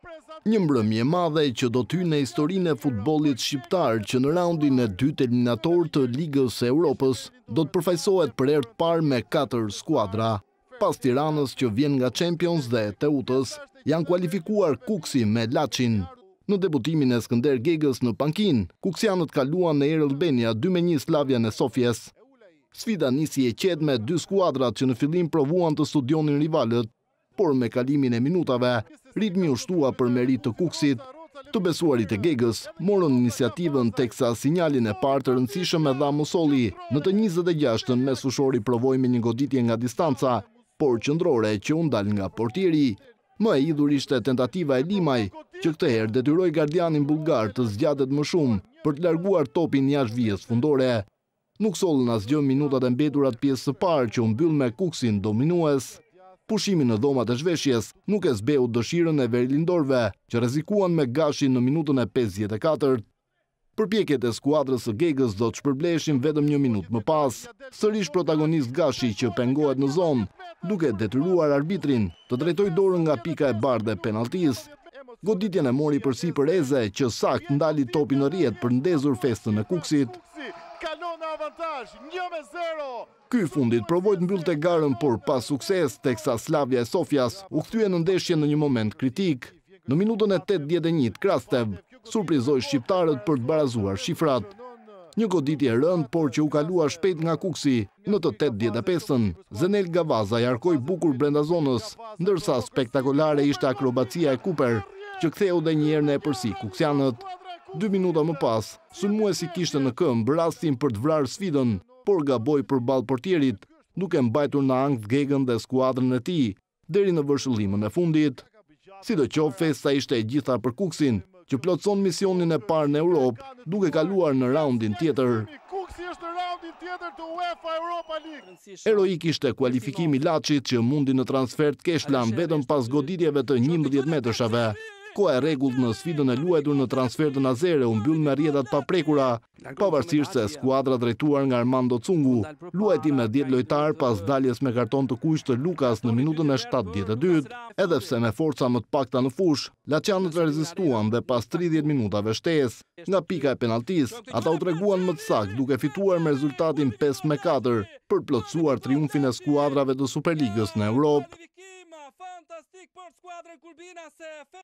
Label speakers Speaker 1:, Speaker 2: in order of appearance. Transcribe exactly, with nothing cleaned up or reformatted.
Speaker 1: Një mbrëmje e madhe që do t'hyjë në historinë e futbollit shqiptar që në raundin e dytë eliminator të Ligës së Europës do të përfaqësohet për herë të parë me katër skuadra. Pas Tiranës që vjen nga Champions dhe Teutës, janë kualifikuar Kuksi me Laçin. Në debutimin e Skënder Gegës në pankinë, kuksianët kaluan në Air Albania dy me një Slavia-n e Sofjes. Sfida nisi e qetë me dy skuadrat që në fillim provuan të studionin rivalët, por me kalimin e minutave, ritmi u shtua për merit të Kuksit. Të besuarit e Gegës morën iniciativën teksa sinjalin e parë të rëndësishëm e dha Musolli. Në të njëzet e gjashtën mesfushori provoi me një goditje nga distanca, por qëndrore që u ndal nga portieri. Më e idhur ishte tentativa e Limaj, që këtë herë detyroi gardianin bullgar të zgjatet më shumë për të larguar topin jashtë vijës fundore. Nuk sollën asgjë minutat e mbetura të pjesës së parë që u mbyll me Kuksin dominues. Pushimi në dhomat e zhveshjes nuk e zbeu dëshirën e verilindorëve, që rrezikuan me Gashin në minutën e pesëdhjetë e katërt. Përpjekjet e skuadrës së Gegës do të shpërbleshin vetëm një minutë më pas. Sërish protagonist Gashi që pengohet në zonë, duke detyruar arbitrin të drejtojë dorën nga pika e bardhë e penalltis. Goditjen e mori përsipër Eze, që saktë ndali topin në rrjet për ndezur festën e Kuksit.
Speaker 2: Kalon në avantazh, një me zero.
Speaker 1: Ky fundit provoi të mbyllte garën, por pa sukses, teksa Slavia e Sofjas u kthye në ndeshje në një moment kritik. Në minutën e tetëdhjetë e një, Krastev surprizoi shqiptarët për të barazuar shifrat. Një goditje e rëndë, por që u kalua shpejt nga Kuksi. Në të tetëdhjetë e pesën, Zenel Gavaza jarkoi bukur brenda zonës, ndërsa spektakolare ishte akrobacia e Cooper, që ktheu edhe një herë në epërsi kuksianët. Dy minuta më pas, sulmuesi kishte në këmbë rastin për të vrarë sfidën, por gaboi përballë portierit, duke mbajtur në ankth Gegën dhe skuadrën e tij deri në vërshëllimën e fundit. Sidoqoftë, festa ishte e gjitha për Kuksin, që plotson misionin e parë në Europë, duke kaluar në raundin tjetër.
Speaker 2: Kuksi është në raundin tjetër të UEFA Europa League.
Speaker 1: Heroik ishte kualifikimi i Laçit që mundi në transfer të Keshlan vetëm pas goditjeve të njëmbëdhjetë metrëshave. Koha e rregullt në sfidën e luajtur në transfer të Nazere u mbyll me rrjetat pa prekura, pavarësisht se skuadra drejtuar nga Armando Cungu luajti me dhjetë lojtar pas daljes me karton të kuq të Lukas në minutën e shtatëdhjetë e dytë. Edhe pse me forca më të pakta në fushë, laçanët rezistuan dhe pas tridhjetë minutave shtesë nga pika e penalltis, ata u treguan më të saktë duke fituar me rezultatin pesë me katër për plotësuar triumfin e skuadrave të Superligës në Europë.
Speaker 3: Fantastik për skuadrën Kulbina se